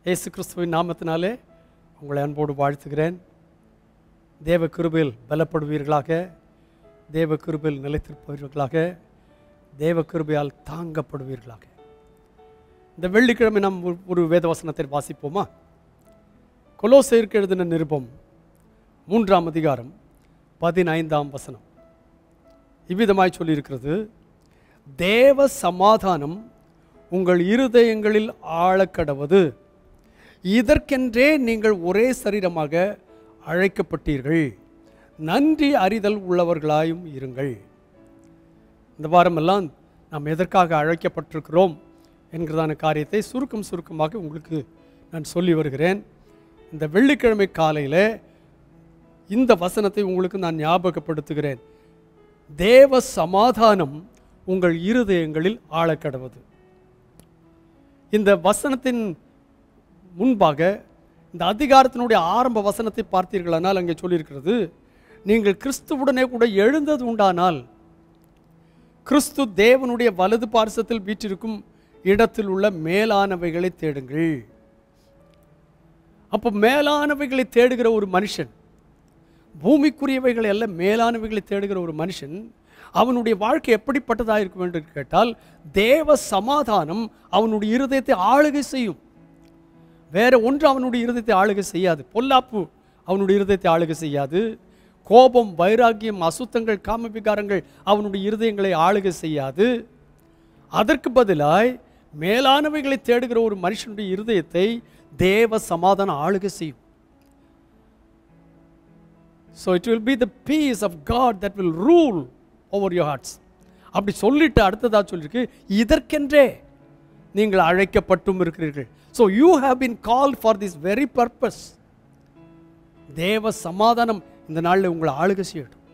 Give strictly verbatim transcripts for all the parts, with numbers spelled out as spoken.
இயேசு கிறிஸ்துவின் நாமத்தினாலே உங்களை அன்போடு வாழ்த்துகிறேன். தேவ கிருபையில் பலப்படுவீர்களாக, தேவ கிருபையில் நிலைத்திருப்பவர்களாக, தேவ கிருபையால் தாங்கப்படுவீர்களாக. இந்த வெள்ளிக்கிழமை நாம் ஒரு வேதவசனத்தை வாசிப்போமா? கொலோசையருக்கு எழுதின நிருபம் மூன்றாம் அதிகாரம் பதினைந்தாம் வசனம் இவ்விதமாய் சொல்லியிருக்கிறது, தேவ சமாதானம் உங்கள் இருதயங்களில் ஆழக்கடவது, இதற்கென்றே நீங்கள் ஒரே சரீரமாக அழைக்கப்பட்டீர்கள், நன்றி அறிதல் உள்ளவர்களாயும் இருங்கள். இந்த வாரமெல்லாம் நாம் எதற்காக அழைக்கப்பட்டிருக்கிறோம் என்கிறதான காரியத்தை சுருக்கம் சுருக்கமாக உங்களுக்கு நான் சொல்லி வருகிறேன். இந்த வெள்ளிக்கிழமை காலையில் இந்த வசனத்தை உங்களுக்கு நான் ஞாபகப்படுத்துகிறேன். தேவ சமாதானம் உங்கள் இருதயங்களில் ஆழக்கடவது. இந்த வசனத்தின் முன்பாக இந்த அதிகாரத்தினுடைய ஆரம்ப வசனத்தை பார்த்தீர்களானால் அங்கே சொல்லியிருக்கிறது, நீங்கள் கிறிஸ்துவுடனே கூட எழுந்தது உண்டானால் கிறிஸ்து தேவனுடைய வலது பார்சத்தில் வீற்றிருக்கும் இடத்தில் உள்ள மேலானவைகளை தேடுங்கள். அப்போ மேலானவைகளை தேடுகிற ஒரு மனுஷன், பூமிக்குரியவைகளை அல்ல மேலானவைகளை தேடுகிற ஒரு மனுஷன், அவனுடைய வாழ்க்கை எப்படிப்பட்டதாக இருக்கும் என்று கேட்டால், தேவ சமாதானம் அவனுடைய இருதயத்தை ஆளுகை செய்யும். வேற ஒன்று அவனுடைய இருதயத்தை ஆளுகை செய்யாது. பொல்லாப்பு அவனுடைய இருதயத்தை ஆளுகை செய்யாது. கோபம், வைராக்கியம், அசுத்தங்கள், காமவிகாரங்கள் அவனுடைய இருதயங்களை ஆளுகை செய்யாது. அதற்கு பதிலாய் மேலானவைகளை தேடுகிற ஒரு மனுஷனுடைய இருதயத்தை தேவ சமாதானம் ஆளுகை செய்யும். So it will be the peace of God that will rule over your hearts. அப்படி சொல்லிட்டு அடுத்ததாக சொல்லியிருக்கு, இதற்கென்றே நீங்கள் அழைக்கப்பட்டும் இருக்கிறீர்கள். So you have been called for this very purpose. தேவ சமாதானம் இந்த நாளில் உங்களை ஆளுகை செய்யட்டும்.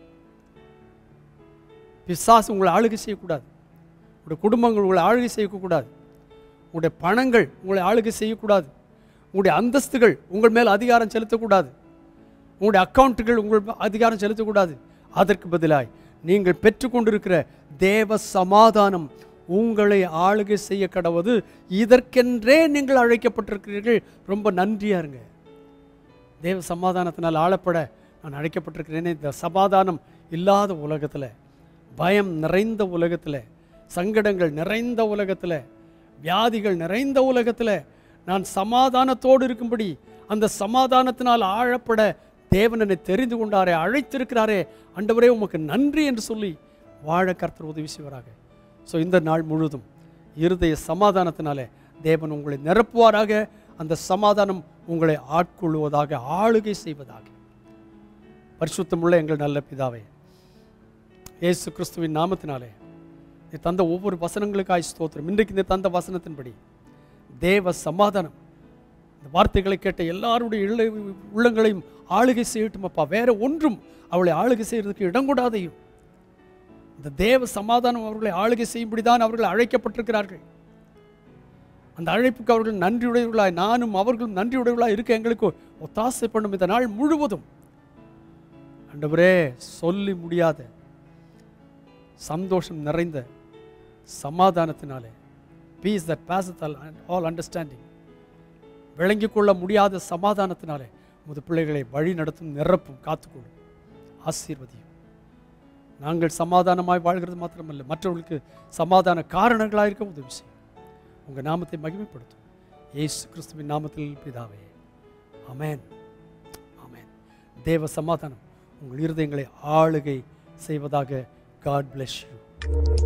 பிசாசு உங்களை ஆளுகை செய்யக்கூடாது. உங்களுடைய குடும்பங்கள் உங்களை ஆளுகை செய்யக்கூடாது. உங்களுடைய பணங்கள் உங்களை ஆளுகை செய்யக்கூடாது. உங்களுடைய அந்தஸ்துகள் உங்கள் மேல் அதிகாரம் செலுத்தக்கூடாது. உங்களுடைய அக்கௌண்ட்டுகள் உங்கள் அதிகாரம் செலுத்தக்கூடாது. அதற்கு பதிலாய் நீங்கள் பெற்றுக்கொண்டிருக்கிற தேவ சமாதானம் உங்களை ஆளுகை செய்ய கடவுது. இதற்கென்றே நீங்கள் அழைக்கப்பட்டிருக்கிறீர்கள். ரொம்ப நன்றியா இருங்க. தேவ சமாதானத்தினால் ஆளப்பட நான் அழைக்கப்பட்டிருக்கிறேனே. இந்த சமாதானம் இல்லாத உலகத்தில், பயம் நிறைந்த உலகத்தில், சங்கடங்கள் நிறைந்த உலகத்தில், வியாதிகள் நிறைந்த உலகத்தில் நான் சமாதானத்தோடு இருக்கும்படி, அந்த சமாதானத்தினால் ஆழப்பட தேவன் என்னை தெரிந்து கொண்டாரே, அழைத்திருக்கிறாரே, ஆண்டவரே உமக்கு நன்றி என்று சொல்லி வாழ கர்த்தர் உதவி செய்வாராக. ஸோ இந்த நாள் முழுதும் இருதய சமாதானத்தினாலே தேவன் உங்களை நிரப்புவாராக. அந்த சமாதானம் உங்களை ஆட்கொள்வதாக, ஆளுகை செய்வதாக. பரிசுத்தமுள்ள எங்கள் நல்ல பிதாவே, இயேசு கிறிஸ்துவின் நாமத்தினாலே நீ தந்த ஒவ்வொரு வசனங்களுக்காய் ஸ்தோத்திரம். இன்றைக்கு இந்த தந்த வசனத்தின்படி தேவ சமாதானம் இந்த வார்த்தைகளை கேட்ட எல்லாருடைய இள்ள உள்ளங்களையும் ஆளுகை செய்யட்டும் அப்பா. வேற ஒன்றும் அவளை ஆளுகை செய்யறதுக்கு இடம் கூடாதையும். இந்த தேவ சமாதானம் அவர்களை ஆளுகை செய்யும்படிதான் அவர்கள் அழைக்கப்பட்டிருக்கிறார்கள். அந்த அழைப்புக்கு அவர்கள் நன்றியுடையவர்களாய், நானும் அவர்களும் நன்றியுடையவர்களாய் இருக்க எங்களுக்கு ஒத்தாசை பண்ணும். இந்த நாள் முழுவதும் ஆண்டவரே சொல்லி முடியாத சந்தோஷம் நிறைந்த சமாதானத்தினாலே, peace that passes all understanding, விளங்கிக் கொள்ள முடியாத சமாதானத்தினாலே உமது பிள்ளைகளை வழி நடத்தும், நிரப்பும், காத்துக்கொள்ளும், ஆசீர்வதியும். நாங்கள் சமாதானமாய் வாழ்கிறது மாத்திரமல்ல, மற்றவர்களுக்கு சமாதான காரணங்களாக இருக்க உதவி செய்யும். உங்கள் நாமத்தை மகிமைப்படுத்தும். இயேசு கிறிஸ்துவின் நாமத்தில் பிதாவே, ஆமென், ஆமென். தேவ சமாதானம் உங்கள் இருதயங்களை ஆளுகை செய்வதாக. God bless you.